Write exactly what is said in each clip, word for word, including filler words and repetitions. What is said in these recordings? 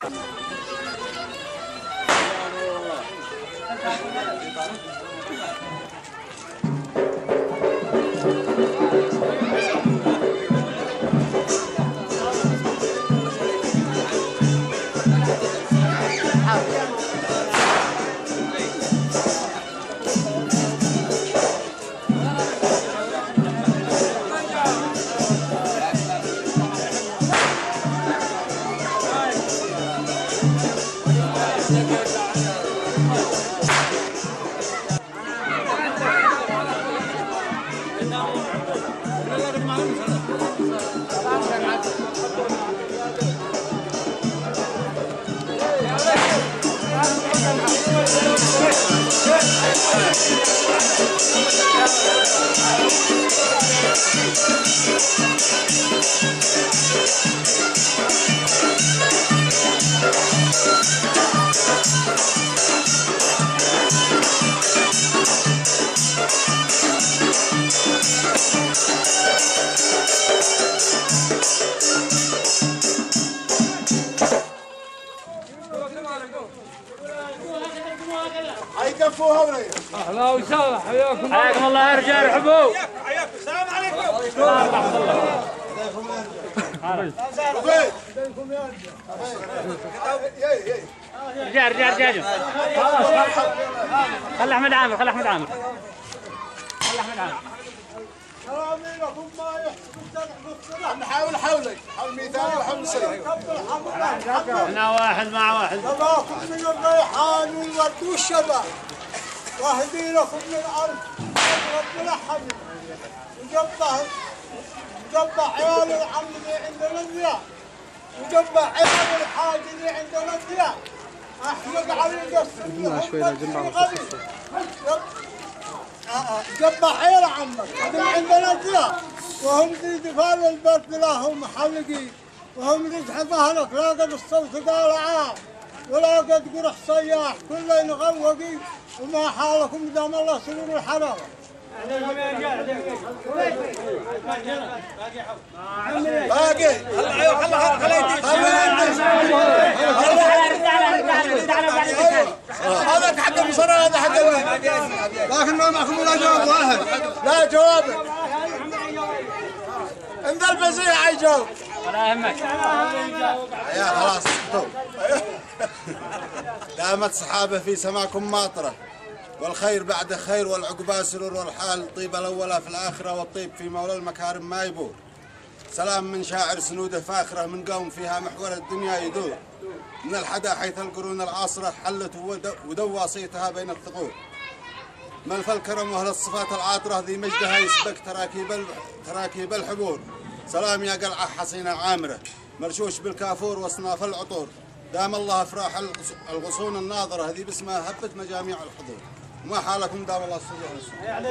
حيكفوها ولا اهلا وسهلا حياكم حياكم الله يا رجال ارحبوا. حياكم السلام عليكم. رجال رجال رجال خلي احمد عامر خلي احمد عامر خلي احمد عامر. نحاول حولك حول ميداني وحول سيري. احنا واحد مع واحد. تباكم من الريحان والورد والشبع واهدي لكم من الارض ربنا حمد وجبع وجبع عيال العم اللي عندنا الضياء وجبع عيال الحاج اللي عندنا الضياء احمد علي قصر شوي جبع عيال عمك اللي عندنا الضياء وهم في دفال البرد لهم محلقين وهم رجح ظهرك لا قد الصوت قال عام ولا قد قرح صياح كله نغوقي وما حالكم دام الله سرور الحلاوه. باقي هلا هذا حق المصرى هذا حق لكن ما معكم ولا جواب واحد. لا جواب ان ذا الفزيع يجاوب ولا يهمك يا خلاص دامت سحابه في سماكم ماطره والخير بعد خير والعقبى سرور والحال طيب الاولى في الاخره والطيب في مولى المكارم ما يبور. سلام من شاعر سنوده فاخره من قوم فيها محور الدنيا يدور من الحدا حيث القرون العاصره حلت ودوى صيتها بين الثغور. ملف الكرم واهل الصفات العاطره ذي مجدها يسبك تراكيب تراكيب الحبور. سلام يا قلعه حصينه عامره مرشوش بالكافور واصناف العطور. دام الله افراح الغصون الناظره هذه باسمها هبت مجاميع الحضور. وما حالكم دام الله الصبح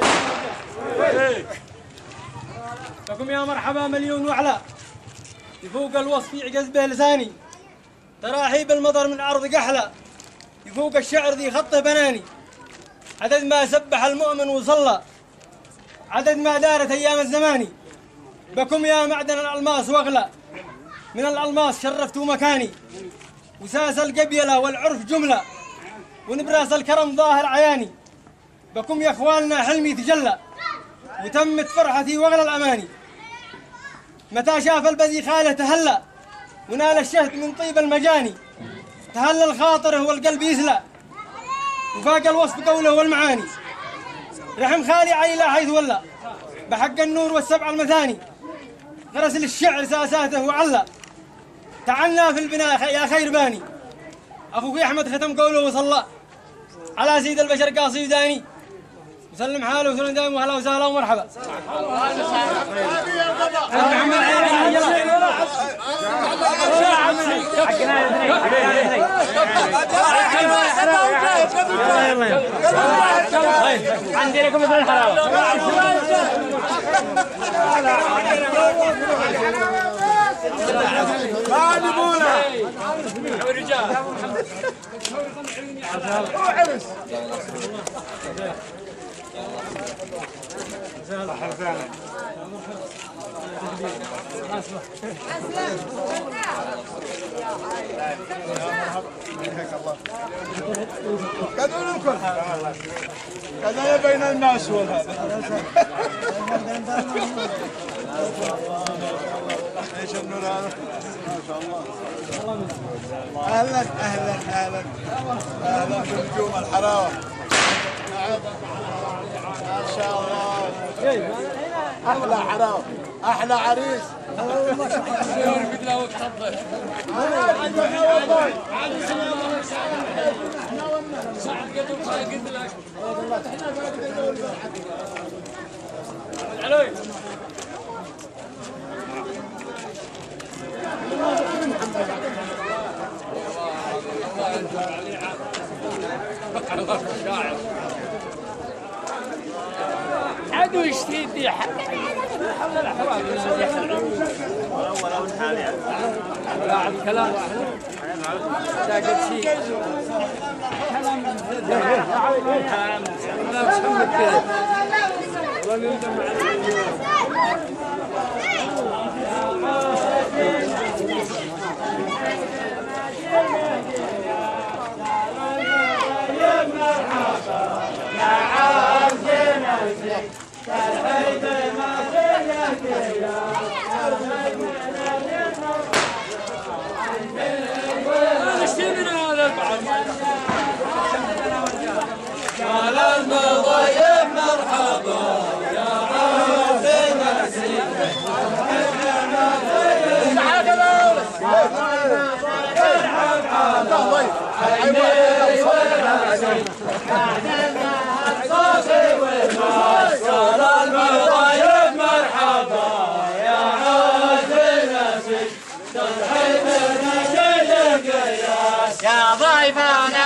لكم يا مرحبا مليون وعلى يفوق الوصف يعجز به لساني تراحيب المطر من عرض قحله يفوق الشعر ذي خطه بناني. عدد ما سبح المؤمن وصلى عدد ما دارت ايام الزمان. بكم يا معدن الالماس واغلى من الالماس شرفتوا مكاني. وساس القبيله والعرف جمله ونبراس الكرم ظاهر عياني. بكم يا اخواننا حلمي تجلى وتمت فرحتي واغلى الاماني. متى شاف البذي خاله تهلى ونال الشهد من طيب المجاني. تهلى الخاطر هو القلب يسلى وفاق الوصف قوله والمعاني. رحم خالي عيلة حيث ولى بحق النور والسبع المثاني. غرس للشعر ساساته وعلى تعنى في البناء يا خير باني. اخوك احمد ختم قوله وصلى على سيد البشر قاصي وداني. وسلم حاله وسلم دائما واهلا وسهلا ومرحبا. عندي لكم مثل الحلاوه. ما نبوله رجال سهلا كذول الكل كذا بين الناس وهذا ايش النور هذا؟ ما شاء الله. اهلا اهلا اهلا اهلا بنجوم الحلاوه. ما شاء الله احلى حلاوه احلى عريس. عدو يشتيدي حول الأحوال ولا من حالي لا الكلام ساقط شيء كلام كلام سمك كذا قال المضيف مرحبا يا عافينا يا ضيفنا